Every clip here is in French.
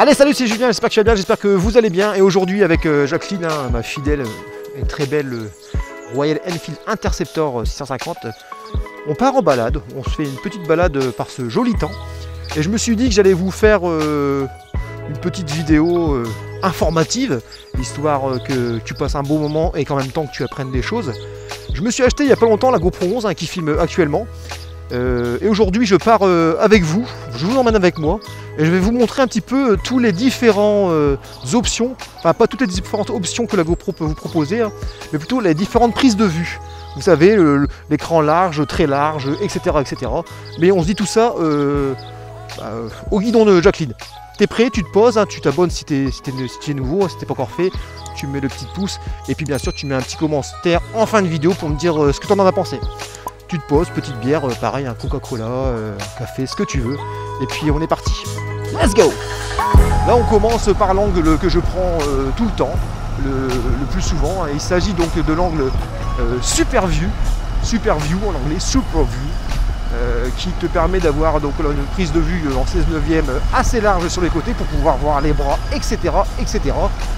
Allez, salut, c'est Julien, j'espère que tu vas bien, j'espère que vous allez bien. Et aujourd'hui avec Jacqueline, hein, ma fidèle et très belle Royal Enfield Interceptor 650, on part en balade, on se fait une petite balade par ce joli temps. Et je me suis dit que j'allais vous faire une petite vidéo informative, histoire que tu passes un beau moment et qu'en même temps que tu apprennes des choses. Je me suis acheté il n'y a pas longtemps la GoPro 11 hein, qui filme actuellement. Et aujourd'hui je pars avec vous, je vous emmène avec moi et je vais vous montrer un petit peu tous les différents options, enfin pas toutes les différentes options que la GoPro peut vous proposer, hein, mais plutôt les différentes prises de vue. Vous savez, l'écran large, très large, etc., etc. Mais on se dit tout ça au guidon de Jacqueline. T'es prêt, tu te poses, hein, tu t'abonnes si t'es nouveau, si t'es pas encore fait, tu mets le petit pouce et puis bien sûr tu mets un petit commentaire en fin de vidéo pour me dire ce que tu en as pensé. Tu te poses, petite bière, pareil, un Coca-Cola, un café, ce que tu veux. Et puis on est parti. Let's go! Là on commence par l'angle que je prends tout le temps, le plus souvent. Il s'agit donc de l'angle Super View en anglais, Super View, qui te permet d'avoir donc là, une prise de vue en 16/9 assez large sur les côtés pour pouvoir voir les bras, etc. etc.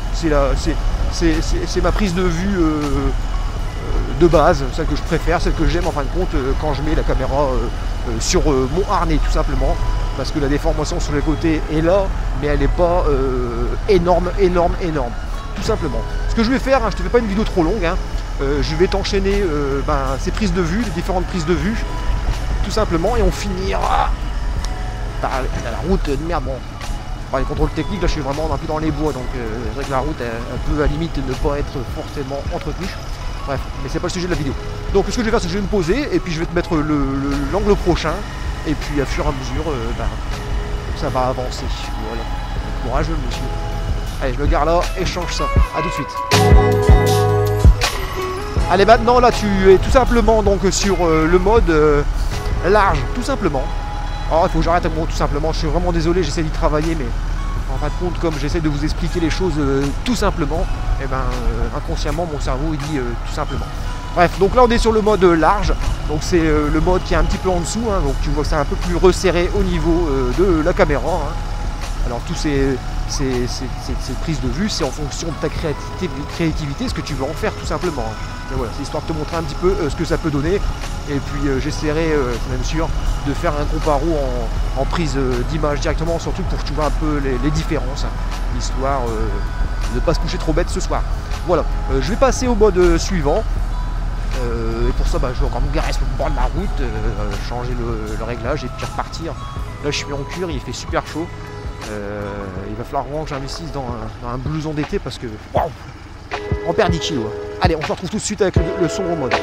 C'est ma prise de vue de base, celle que je préfère, celle que j'aime en fin de compte quand je mets la caméra sur mon harnais tout simplement, parce que la déformation sur les côtés est là, mais elle n'est pas énorme, tout simplement. Ce que je vais faire, hein, je te fais pas une vidéo trop longue, hein, je vais t'enchaîner ces prises de vue, les différentes prises de vue, tout simplement, et on finira par la route de merde. Bon, par les contrôles techniques, là je suis vraiment un peu dans les bois, donc c'est vrai que la route elle peut à la limite ne pas être forcément entretenue. Bref, mais c'est pas le sujet de la vidéo. Donc ce que je vais faire, c'est que je vais me poser et puis je vais te mettre l'angle prochain. Et puis à fur et à mesure, ça va avancer. Voilà. Courageux monsieur. Allez, je me gare là et je change ça. A tout de suite. Allez, maintenant là tu es tout simplement donc sur le mode large, tout simplement. Alors il faut que j'arrête avec moi tout simplement. Je suis vraiment désolé, j'essaie d'y travailler, mais en fin de compte, comme j'essaie de vous expliquer les choses tout simplement, et inconsciemment mon cerveau il dit tout simplement. Bref, donc là on est sur le mode large, donc c'est le mode qui est un petit peu en dessous, hein, donc tu vois que c'est un peu plus resserré au niveau de la caméra. Hein. Alors tous ces prises de vue, c'est en fonction de ta créativité, ce que tu veux en faire tout simplement. Hein. Et voilà, c'est histoire de te montrer un petit peu ce que ça peut donner, et puis j'essaierai, même sûr, de faire un comparo en prise d'image directement, surtout pour que tu vois un peu les différences, hein, histoire de ne pas se coucher trop bête ce soir. Voilà, je vais passer au mode suivant. Et pour ça je vais encore me garer sur le bord de la route, changer le réglage et puis repartir. Là je suis en cuir, il fait super chaud. Il va falloir vraiment que j'investisse dans un blouson d'été parce que wow, on perd 10 kilos. Allez, on se retrouve tout de suite avec le son au mode.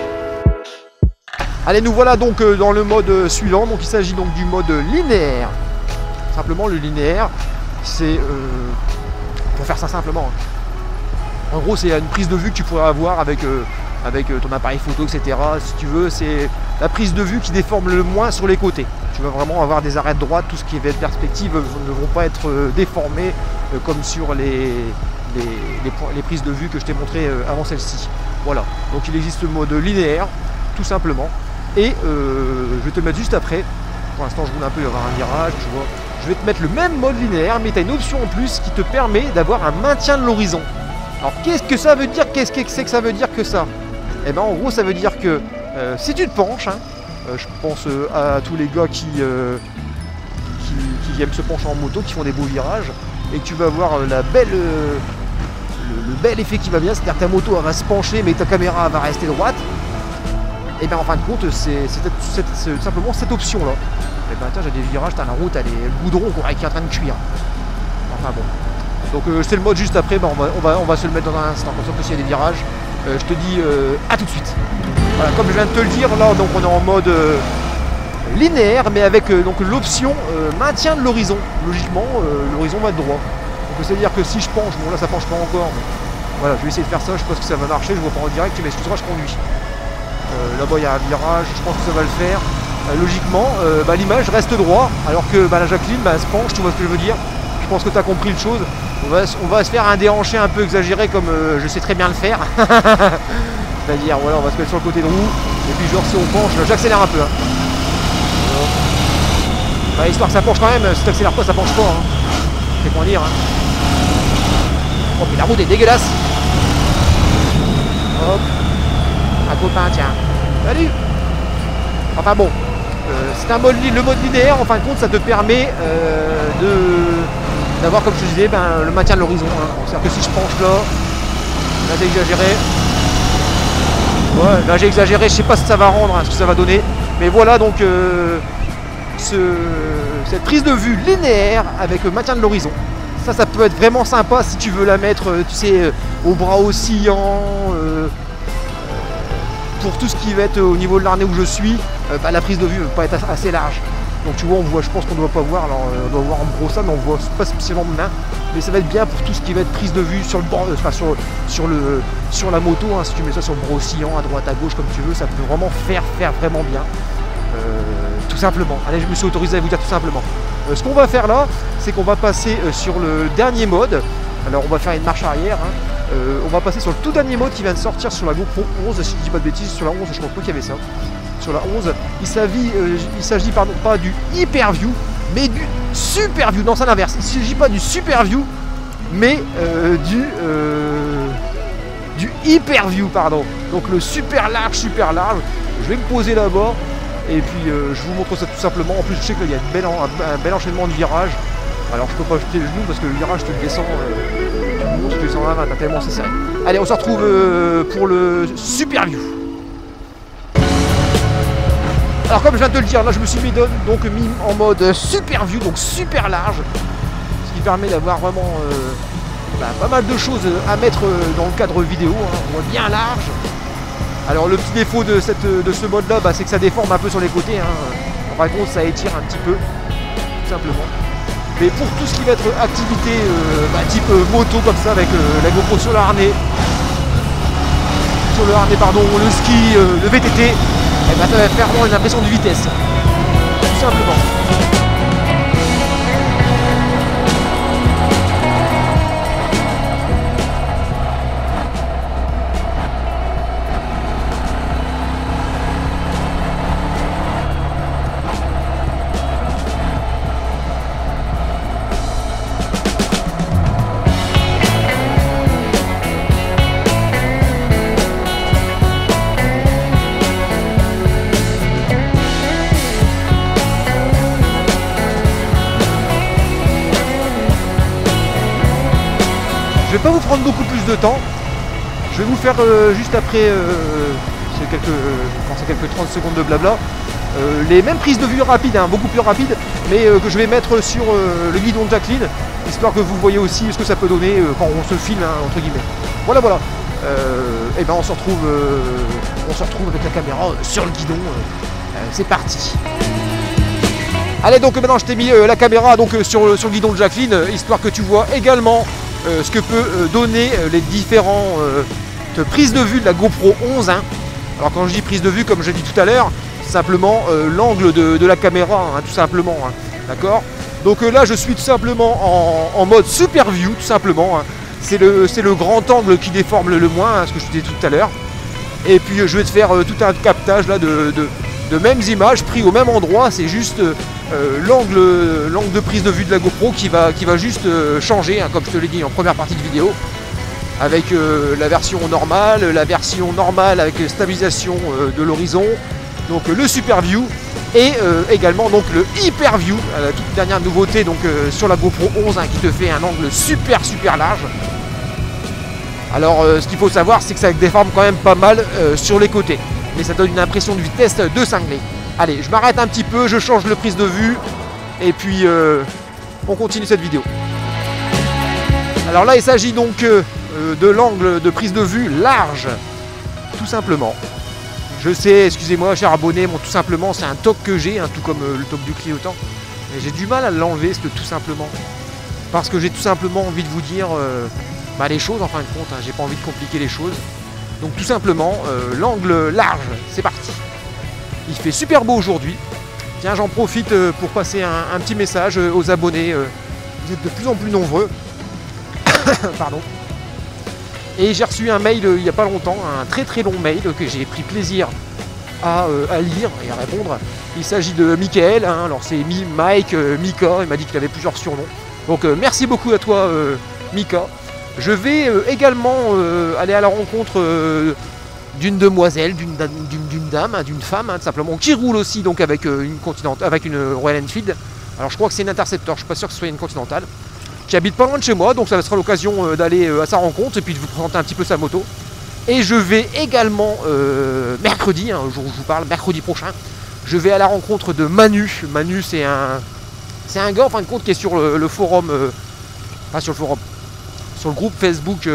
Allez, nous voilà donc dans le mode suivant. Donc il s'agit donc du mode linéaire. Simplement le linéaire, c'est pour faire ça simplement. En gros c'est une prise de vue que tu pourrais avoir avec ton appareil photo, etc. Si tu veux, c'est la prise de vue qui déforme le moins sur les côtés. Tu vas vraiment avoir des arêtes droites, tout ce qui va être perspective ne vont pas être déformés comme sur les prises de vue que je t'ai montré avant celle-ci. Voilà, donc il existe le mode linéaire, tout simplement. Et je vais te le mettre juste après. Pour l'instant, je roule un peu, il y aura un virage, tu vois. Je vais te mettre le même mode linéaire, mais tu as une option en plus qui te permet d'avoir un maintien de l'horizon. Alors qu'est-ce que ça veut dire? Qu'est-ce que c'est que ça veut dire que ça? Et en gros ça veut dire que si tu te penches, hein, je pense à tous les gars qui aiment se pencher en moto, qui font des beaux virages, et que tu vas avoir le bel effet qui va bien, c'est-à-dire que ta moto elle va se pencher mais ta caméra va rester droite. Et bien en fin de compte c'est simplement cette option là. Et tiens, j'ai des virages, la route elle est le goudron qui est en train de cuire. Enfin bon. Donc c'est le mode juste après, on va se le mettre dans un instant, comme ça s'il y a des virages. Je te dis à tout de suite. Voilà, comme je viens de te le dire, là donc on est en mode linéaire, mais avec donc l'option maintien de l'horizon. Logiquement, l'horizon va être droit. Donc c'est-à-dire que si je penche, bon là ça penche pas encore, mais voilà, je vais essayer de faire ça, je pense que ça va marcher, je vois pas en direct, mais excuse-moi, je conduis. Là-bas il y a un virage, je pense que ça va le faire. Logiquement, l'image reste droit, alors que la Jacqueline elle se penche, tu vois ce que je veux dire. Je pense que tu as compris le chose. On va se faire un déhanché un peu exagéré comme je sais très bien le faire. C'est-à-dire, voilà, on va se mettre sur le côté de roue. Et puis genre si on penche, j'accélère un peu. Hein. Voilà. Histoire que ça penche quand même, si tu n'accélères pas, ça penche pas. Hein. fait moins dire. Hein. Oh, mais la route est dégueulasse. Hop. Un copain, tiens. Salut. Enfin bon, c'est un mode, le mode linéaire, en fin de compte, ça te permet d'avoir, comme je te disais, le maintien de l'horizon. Hein. C'est-à-dire que si je penche là j'ai exagéré. Ouais, là j'ai exagéré, je sais pas ce que ça va rendre, hein, ce que ça va donner. Mais voilà donc cette prise de vue linéaire avec le maintien de l'horizon. Ça peut être vraiment sympa si tu veux la mettre, tu sais, au bras oscillant. Pour tout ce qui va être au niveau de l'arnais où je suis, la prise de vue va pas être assez large. Donc tu vois, on voit, je pense qu'on ne doit pas voir, alors on doit voir en gros ça, mais on voit pas spécialement de main. Mais ça va être bien pour tout ce qui va être prise de vue sur le bord, enfin sur la moto, hein, si tu mets ça sur le bras oscillant, à droite, à gauche, comme tu veux, ça peut vraiment faire vraiment bien. Tout simplement. Allez, je me suis autorisé à vous dire tout simplement. Ce qu'on va faire là, c'est qu'on va passer sur le dernier mode. Alors on va faire une marche arrière. Hein. On va passer sur le tout dernier mode qui vient de sortir sur la GoPro 11, si je dis pas de bêtises, sur la 11, je pense pas qu'il y avait ça. Sur la 11, il s'agit pas du Hyper View, mais du Super View. Non, c'est l'inverse. Il ne s'agit pas du Super View, mais du Hyper View, pardon. Donc le super large. Je vais me poser là-bas et puis je vous montre ça tout simplement. En plus, je sais qu'il y a un bel enchaînement de virages. Alors je peux pas jeter le genou parce que le virage tu le descends, tu le descends à 20, tellement c'est serré. Allez, on se retrouve pour le Super View. Alors comme je viens de te le dire, là je me suis mis en mode Super View, donc super large, ce qui permet d'avoir vraiment pas mal de choses à mettre dans le cadre vidéo, hein. On voit bien large. Alors le petit défaut de ce mode là, c'est que ça déforme un peu sur les côtés, hein. En fin de compte ça étire un petit peu, tout simplement. Mais pour tout ce qui va être activité type moto comme ça, avec la GoPro sur le harnais, le ski, le VTT, ça va faire vraiment une impression de vitesse, tout simplement. Je vais pas vous prendre beaucoup plus de temps. Je vais vous faire juste après quelques 30 secondes de blabla, les mêmes prises de vue rapides, hein, beaucoup plus rapides, mais que je vais mettre sur le guidon de Jacqueline, histoire que vous voyez aussi ce que ça peut donner quand on se filme, hein, entre guillemets. Voilà. Et ben on se retrouve avec la caméra sur le guidon. C'est parti. Allez, donc maintenant je t'ai mis la caméra sur le guidon de Jacqueline, histoire que tu vois également ce que peut donner les différentes prises de vue de la GoPro 11. Hein. Alors quand je dis prise de vue, comme j'ai dit tout à l'heure, c'est simplement l'angle de la caméra, hein, tout simplement. Hein. D'accord. Donc là je suis tout simplement en mode Super View, tout simplement. Hein. C'est le grand angle qui déforme le moins, hein, ce que je te disais tout à l'heure. Et puis je vais te faire tout un captage là de mêmes images pris au même endroit. C'est juste l'angle de prise de vue de la GoPro qui va juste changer, hein, comme je te l'ai dit en première partie de vidéo, avec la version normale avec stabilisation de l'horizon, donc le Super View et également donc le Hyper View, la toute dernière nouveauté donc sur la GoPro 11, hein, qui te fait un angle super large. Alors ce qu'il faut savoir, c'est que ça déforme quand même pas mal sur les côtés, mais ça donne une impression de vitesse de cinglé. Allez, je m'arrête un petit peu, je change de prise de vue et puis on continue cette vidéo. Alors là, il s'agit donc de l'angle de prise de vue large, tout simplement. Je sais, excusez-moi, cher abonné, tout simplement, c'est un toc que j'ai, hein, tout comme le toc du clignotant. Mais j'ai du mal à l'enlever, ce tout simplement. Parce que j'ai tout simplement envie de vous dire les choses, en fin de compte, hein, j'ai pas envie de compliquer les choses. Donc tout simplement, l'angle large, c'est parti. Il fait super beau aujourd'hui. Tiens, j'en profite pour passer un petit message aux abonnés. Vous êtes de plus en plus nombreux. Pardon. Et j'ai reçu un mail il n'y a pas longtemps, un très long mail que j'ai pris plaisir à lire et à répondre. Il s'agit de Michael, hein, alors c'est Mike, Mika, il m'a dit qu'il avait plusieurs surnoms. Donc merci beaucoup à toi Mika. Je vais également aller à la rencontre d'une demoiselle, d'une dame, hein, d'une femme, hein, tout simplement, qui roule aussi donc avec une Royal Enfield. Alors je crois que c'est une Interceptor, je suis pas sûr que ce soit une Continental, qui habite pas loin de chez moi, donc ça sera l'occasion d'aller à sa rencontre et puis de vous présenter un petit peu sa moto. Et je vais également mercredi, hein, le jour où je vous parle, mercredi prochain, je vais à la rencontre de Manu. Manu c'est un gars en fin de compte qui est sur le forum, pas sur le forum, sur le groupe Facebook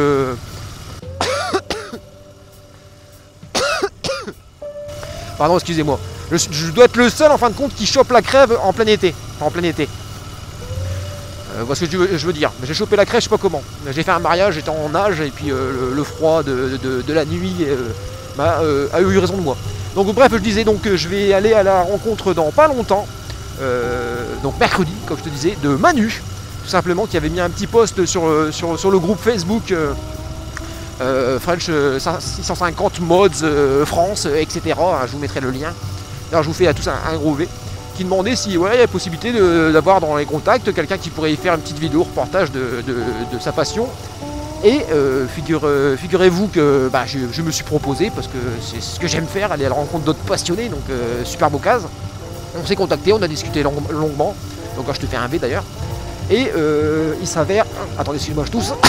pardon, excusez-moi. Je dois être le seul en fin de compte qui chope la crève en plein été. Enfin, en plein été. Voilà ce que je veux dire. J'ai chopé la crève, je sais pas comment. J'ai fait un mariage, j'étais en nage, et puis le froid de la nuit a eu raison de moi. Donc bref, je disais, donc je vais aller à la rencontre dans pas longtemps. Donc mercredi, comme je te disais, de Manu. Tout simplement, qui avait mis un petit post sur le groupe Facebook French 650 Mods France, etc. Je vous mettrai le lien. Alors je vous fais à tous un gros V. Qui demandait si ouais, il y a la possibilité d'avoir dans les contacts quelqu'un qui pourrait y faire une petite vidéo reportage de sa passion. Et figurez-vous que bah, je me suis proposé, parce que c'est ce que j'aime faire, aller à la rencontre d'autres passionnés, donc superbe occasion. On s'est contacté, on a discuté longuement, donc je te fais un V d'ailleurs. Et il s'avère... Attendez, excusez-moi, je tousse.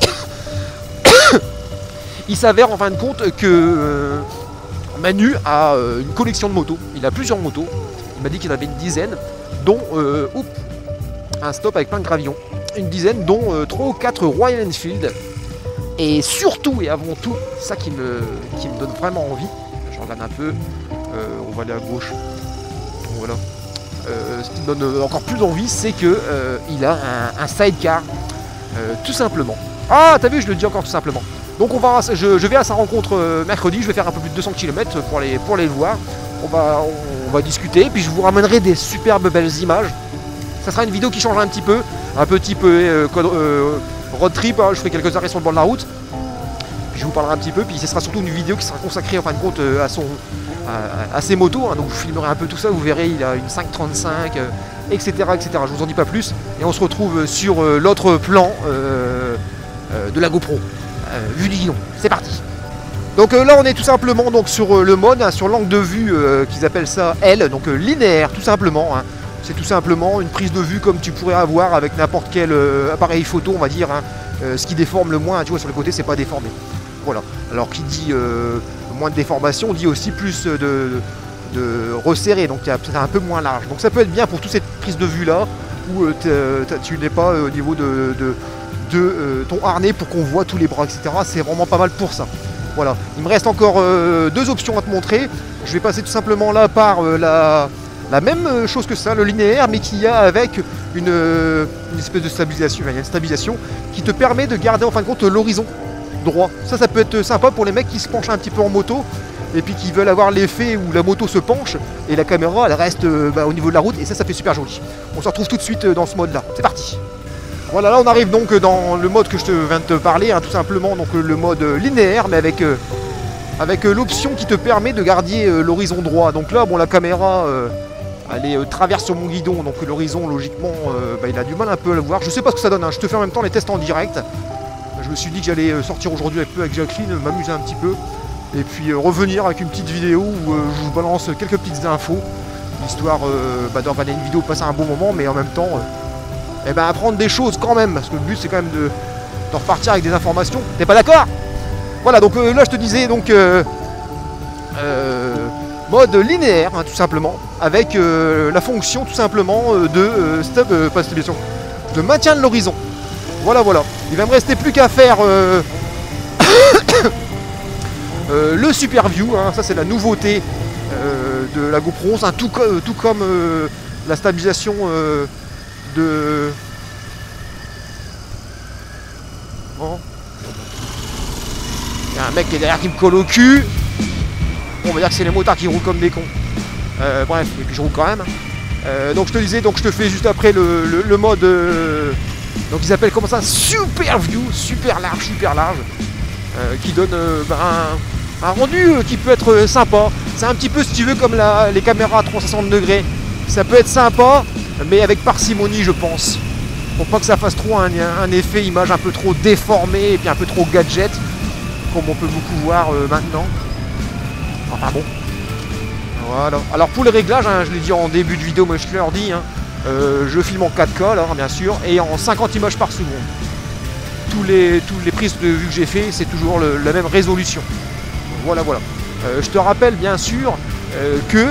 Il s'avère en fin de compte que Manu a une collection de motos, il a plusieurs motos. Il m'a dit qu'il en avait une dizaine, dont un stop avec plein de gravillons. Une dizaine, dont 3 ou 4 Royal Enfield. Et surtout et avant tout, ça qui me donne vraiment envie. Je regarde un peu, on va aller à gauche. Voilà. Ce qui me donne encore plus envie, c'est que il a un sidecar, tout simplement. Ah, t'as vu, je le dis encore tout simplement. Donc je vais à sa rencontre mercredi, je vais faire un peu plus de 200 km pour aller le voir. On va discuter, puis je vous ramènerai des superbes belles images. Ça sera une vidéo qui changera un petit peu type road trip, hein. Je ferai quelques arrêts sur le bord de la route. Puis je vous parlerai un petit peu, puis ce sera surtout une vidéo qui sera consacrée en fin de compte à ses motos, hein. Donc je filmerai un peu tout ça, vous verrez, il a une 535, etc., etc. Je vous en dis pas plus, et on se retrouve sur l'autre plan de la GoPro, vue du guidon. C'est parti. Donc là on est tout simplement donc, sur le mode, hein, sur l'angle de vue qu'ils appellent ça L, donc linéaire tout simplement, hein. C'est tout simplement une prise de vue comme tu pourrais avoir avec n'importe quel appareil photo, on va dire, hein. Ce qui déforme le moins, hein, tu vois, sur le côté c'est pas déformé. Voilà. Alors qui dit moins de déformation dit aussi plus de resserré, donc c'est un peu moins large. Donc ça peut être bien pour toute cette prise de vue là où tu n'es pas au niveau de ton harnais pour qu'on voit tous les bras, etc. C'est vraiment pas mal pour ça. Voilà, il me reste encore 2 options à te montrer. Je vais passer tout simplement là par la même chose que ça, le linéaire, mais qui a avec une espèce de stabilisation, il y a une stabilisation qui te permet de garder en fin de compte l'horizon droit. Ça peut être sympa pour les mecs qui se penchent un petit peu en moto et puis qui veulent avoir l'effet où la moto se penche et la caméra elle reste au niveau de la route, et ça fait super joli. On se retrouve tout de suite dans ce mode là, c'est parti. Voilà, là on arrive donc dans le mode que je viens de te parler, hein, tout simplement, donc le mode linéaire, mais avec l'option qui te permet de garder l'horizon droit. Donc là, bon, la caméra, elle traverse sur mon guidon, donc l'horizon, logiquement, il a du mal un peu à le voir. Je sais pas ce que ça donne, hein. Je te fais en même temps les tests en direct. Je me suis dit que j'allais sortir aujourd'hui avec Jacqueline, m'amuser un petit peu, et puis revenir avec une petite vidéo où je vous balance quelques petites infos, histoire de regarder une vidéo, passer un bon moment, mais en même temps... apprendre des choses quand même, parce que le but c'est quand même de repartir avec des informations. T'es pas d'accord? Voilà, donc là je te disais donc mode linéaire, hein, tout simplement, avec la fonction tout simplement pas stabilisation, de maintien de l'horizon. Voilà, voilà. Il va me rester plus qu'à faire le Super View, hein. Ça c'est la nouveauté de la GoPro, hein, tout comme la stabilisation de... Bon. Il y a un mec qui est derrière qui me colle au cul. Bon, on va dire que c'est les motards qui roulent comme des cons. Bref, et puis je roule quand même. Donc je te disais, donc je te fais juste après le mode... donc ils appellent comment ça, Super View, super large, qui donne un rendu qui peut être sympa. C'est un petit peu, si tu veux, comme les caméras à 360 degrés. Ça peut être sympa, mais avec parcimonie, je pense. Faut pas que ça fasse trop un effet image un peu trop déformé et puis un peu trop gadget, comme on peut beaucoup voir maintenant. Enfin bon. Voilà. Alors pour les réglages, hein, je l'ai dit en début de vidéo, mais je te le redis, hein, je filme en 4K là, bien sûr, et en 50 images par seconde. Toutes les prises de vue que j'ai fait, c'est toujours la même résolution. Voilà, voilà. Je te rappelle bien sûr que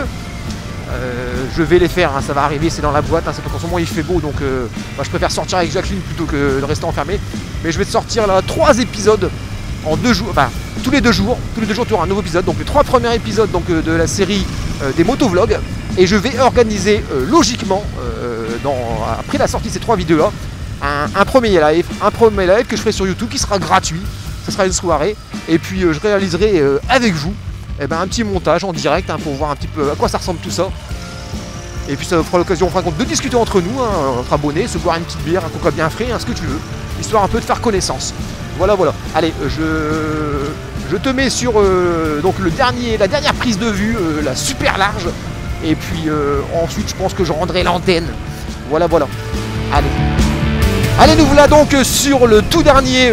je vais les faire, hein, ça va arriver, c'est dans la boîte, hein, c'est pas qu'en ce moment il fait beau, donc je préfère sortir avec Jacqueline plutôt que de rester enfermé. Mais je vais te sortir là 3 épisodes en 2 jours, enfin tous les 2 jours tu auras un nouveau épisode, donc les 3 premiers épisodes donc, de la série des motovlogs, et je vais organiser logiquement, après la sortie de ces 3 vidéos là, un premier live que je ferai sur YouTube qui sera gratuit, ce sera une soirée, et puis je réaliserai avec vous un petit montage en direct, hein, pour voir un petit peu à quoi ça ressemble tout ça. Et puis ça nous fera l'occasion, en fin de compte, de discuter entre nous, hein, entre abonnés, se boire une petite bière, un coca bien frais, hein, ce que tu veux, histoire un peu de faire connaissance. Voilà, voilà. Allez, je te mets sur donc la dernière prise de vue, la super large. Et puis ensuite, je pense que je rendrai l'antenne. Voilà, voilà. Allez. Allez, nous voilà donc sur le tout dernier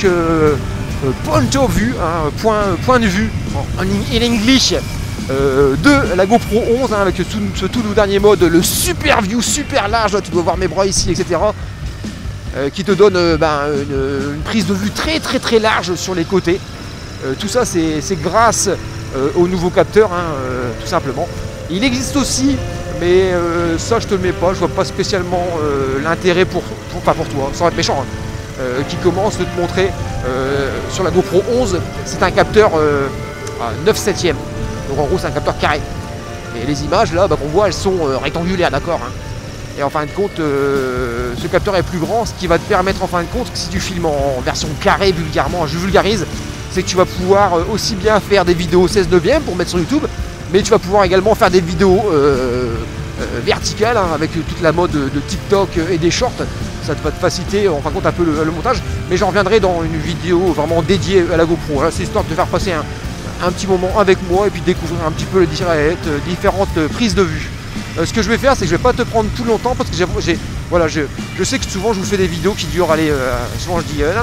point of view, hein, point de vue en English de la GoPro 11, hein, avec ce tout dernier mode, le super view, super large. Là, tu dois voir mes bras ici, etc. Qui te donne une prise de vue très très très large sur les côtés. Tout ça c'est grâce au nouveau capteur, hein, tout simplement. Il existe aussi, mais ça je te le mets pas, je vois pas spécialement l'intérêt pas pour toi, ça va être méchant, hein, qui commence de te montrer sur la GoPro 11, c'est un capteur 9/7e, donc en gros c'est un capteur carré. Et les images là qu'on voit, elles sont rectangulaires, d'accord, hein. Et en fin de compte, ce capteur est plus grand, ce qui va te permettre en fin de compte que si tu filmes en version carrée, vulgairement, je vulgarise, c'est que tu vas pouvoir aussi bien faire des vidéos 16:9 pour mettre sur YouTube, mais tu vas pouvoir également faire des vidéos verticales, hein, avec toute la mode de TikTok et des shorts. Ça va te faciliter en fin de compte un peu le montage, mais j'en reviendrai dans une vidéo vraiment dédiée à la GoPro. Hein. C'est histoire de te faire passer un petit moment avec moi et puis découvrir un petit peu les différentes prises de vue. Ce que je vais faire, c'est que je vais pas te prendre tout longtemps parce que je sais que souvent je vous fais des vidéos qui durent, souvent je dis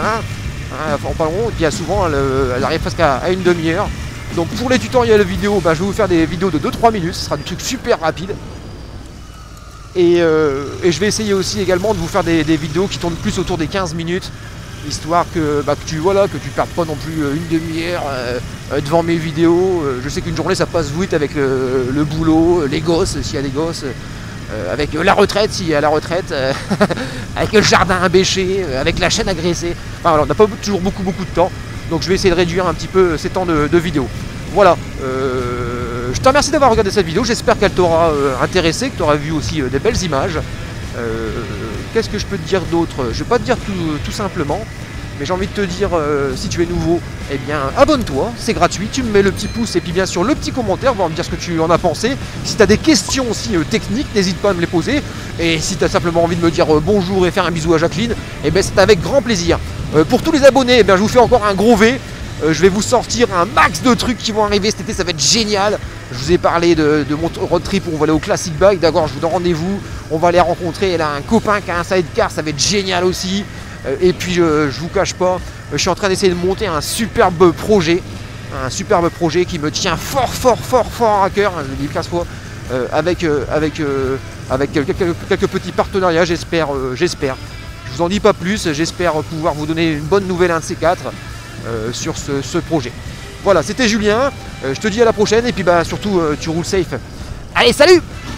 en parlant, et puis souvent elle arrive presque à une demi-heure. Donc pour les tutoriels vidéo, je vais vous faire des vidéos de 2-3 minutes, ce sera des trucs super rapides. Et je vais essayer aussi également de vous faire des vidéos qui tournent plus autour des 15 minutes, histoire que tu perdes pas non plus une demi-heure devant mes vidéos. Je sais qu'une journée ça passe vite avec le boulot, les gosses s'il y a des gosses, avec la retraite s'il y a la retraite, avec le jardin à bêcher, avec la chaîne à graisser. Enfin voilà, on n'a pas toujours beaucoup de temps, donc je vais essayer de réduire un petit peu ces temps de vidéo. Voilà, je te remercie d'avoir regardé cette vidéo, j'espère qu'elle t'aura intéressé, que tu auras vu aussi des belles images. Qu'est-ce que je peux te dire d'autre? Je vais pas te dire tout simplement, mais j'ai envie de te dire, si tu es nouveau, eh bien abonne-toi, c'est gratuit, tu me mets le petit pouce et puis bien sûr le petit commentaire, va me dire ce que tu en as pensé. Si tu as des questions aussi techniques, n'hésite pas à me les poser, et si tu as simplement envie de me dire bonjour et faire un bisou à Jacqueline, eh bien c'est avec grand plaisir. Pour tous les abonnés, eh bien, je vous fais encore un gros V. Je vais vous sortir un max de trucs qui vont arriver cet été, ça va être génial. Je vous ai parlé de mon road trip où on va aller au Classic Bike, d'accord, je vous donne rendez-vous, on va aller rencontrer, elle a un copain qui a un sidecar, ça va être génial aussi. Et puis je vous cache pas, je suis en train d'essayer de monter un superbe projet qui me tient fort à cœur, je le dis 15 fois, avec quelques petits partenariats, j'espère. Je vous en dis pas plus, j'espère pouvoir vous donner une bonne nouvelle, un de ces 4. Sur ce projet. Voilà, c'était Julien, je te dis à la prochaine, et puis surtout tu roules safe. Allez, salut.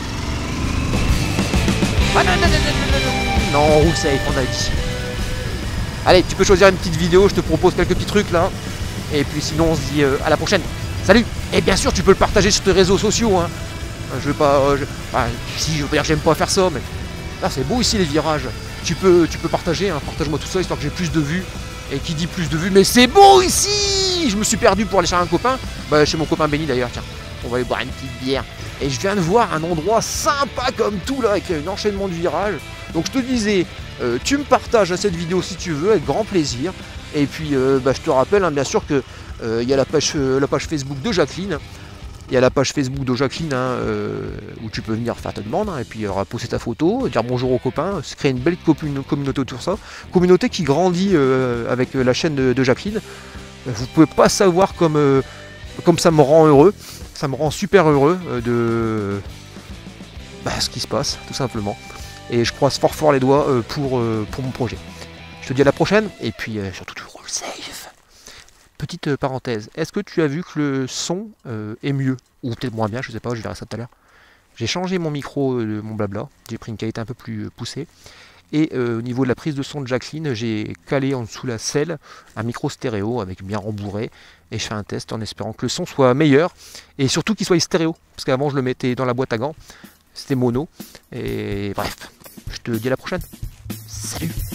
Non, on roule safe, on a dit. Allez, tu peux choisir une petite vidéo, je te propose quelques petits trucs là, et puis sinon on se dit à la prochaine. Salut. Et bien sûr tu peux le partager sur tes réseaux sociaux, hein. Je veux pas, si je veux dire j'aime pas faire ça, mais là c'est beau ici les virages. Tu peux partager, hein. Partage-moi tout ça histoire que j'ai plus de vues. Et qui dit plus de vues, mais c'est beau ici. Je me suis perdu pour aller chez un copain, chez mon copain Benny d'ailleurs, tiens. On va aller boire une petite bière. Et je viens de voir un endroit sympa comme tout là, avec un enchaînement de virages. Donc je te disais, tu me partages cette vidéo si tu veux, avec grand plaisir. Et puis je te rappelle, hein, bien sûr que il y a la page Facebook de Jacqueline. Il y a la page Facebook de Jacqueline hein, où tu peux venir faire ta demande et puis poster ta photo, dire bonjour aux copains, se créer une belle communauté autour de ça. Communauté qui grandit avec la chaîne de Jacqueline. Vous pouvez pas savoir comme ça me rend heureux. Ça me rend super heureux de ce qui se passe, tout simplement. Et je croise fort les doigts pour mon projet. Je te dis à la prochaine, et puis surtout tu roules safe. Petite parenthèse, est-ce que tu as vu que le son est mieux? Ou peut-être moins bien, je sais pas, je verrai ça tout à l'heure. J'ai changé mon micro, mon blabla, j'ai pris une qualité un peu plus poussée. Et au niveau de la prise de son de Jacqueline, j'ai calé en dessous la selle un micro stéréo avec bien rembourré. Et je fais un test en espérant que le son soit meilleur. Et surtout qu'il soit stéréo. Parce qu'avant je le mettais dans la boîte à gants. C'était mono. Et bref, je te dis à la prochaine. Salut!